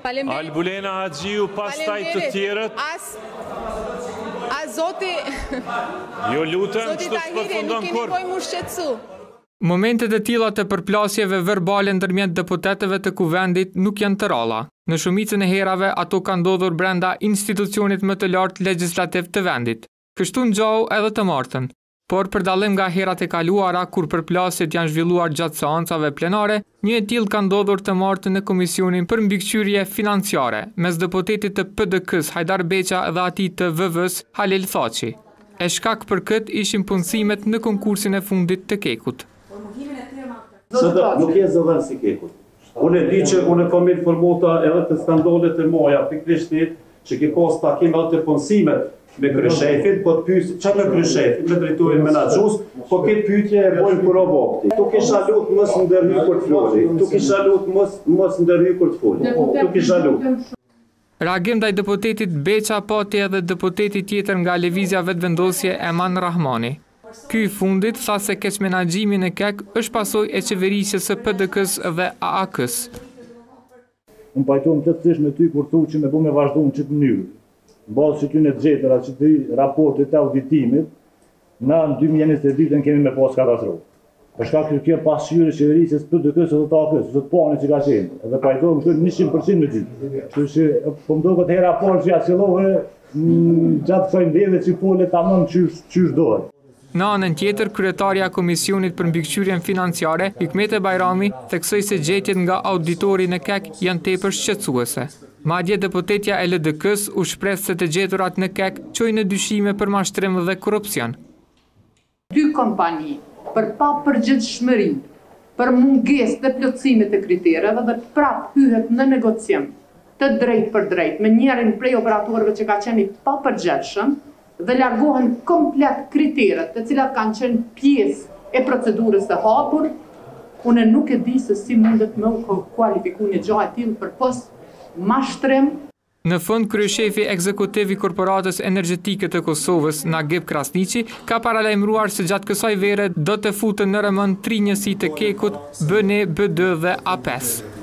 Albulena Haxhiu, pastaj të tjerët. Zoti Jo lutem, çdo të përfundon kur. Momentet e tilla të përplasjeve verbale ndërmjet deputetëve të kuvendit nuk janë të ralla. Në shumicën e herave ato kanë ndodhur brenda institucionit më të lartë legjislativ të vendit. Kështu ngjau edhe të martën. Por për dallim nga herat e kaluara kur përplasjet janë zhvilluar gjatë seancave plenare, një e tillë ka ndodhur të martën në Komisionin për Mbikëqyrje Financiare mes deputetit të PDK-s Hajdar Beqa dhe atij të VV-s Halil Thaçi. E shkak për këtë ishin punësimet në konkursin e fundit të Kekut. Nuk je zëdhën si Kekut. Unë e di që unë kam informuar edhe të skandalet e moja, pikërisht që ke pas takim edhe të punësimet me kryeshefin, po të pyes çfarë me kryeshefin, me drejtorin menaxhues, po këtë pyetje e bojnë kur vokti. Tu kisha lut mos ndërhyj kur të foli. Tu kisha lut mos ndërhyj kur të foli. Tu kisha lut. Reagim ndaj deputetit Beqa pati edhe deputeti tjetër nga Lëvizja Vetëvendosje Eman Rahmani. Ky i fundit tha se keq menaxhimi në KEK është pasojë e qeverisjes së PDK-s dhe AAK-s. Unë pajtohem plotësisht me ty kur thu që me bu me vazhdu në çet mënyrë. Bazë që ty në gjetër atë që ty raportet e auditimit, na në 2022 kemi me pas katastrofë. Për shkak që kjo pasqyrë qeverisjes PDK-s dhe të AAK-s, të pani që ka qenë, edhe pajtohem këtu 100% me ty. Kështu që po më duket hera parë që ja qellove gjatë kësaj ndedhe që folet tamam çysh dohet. Në anën tjetër, kryetarja e Komisionit për Mbikëqyrjen Financiare, Hikmete Bajrami, theksoi se gjetjet nga auditori në KEK janë tepër shqetësuese. Madje deputetja e LDK-s u shpreh se të gjeturat në KEK çojnë në dyshime për mashtrim dhe korrupsion. Dy kompani për papërgjithshmëri, për mungesë të plotësimit të kritereve dhe prap hyhet në negociim të drejtë për drejtë me njërin prej operatorëve që ka qenë i papërgjithshëm dhe largohen komplet kriteret të cilat kanë qenë pjesë e procedurës së hapur, unë nuk e di se si mundet me kualifiku një gjë e tillë për post mashtrim. Në fund, kryeshefi ekzekutiv i Korporatës Energjetike të Kosovës, Nagib Krasniqi, ka paralajmëruar se gjatë kësaj vere do të futën në rëmend 3 njësi të Kekut, B1, B2 dhe A5.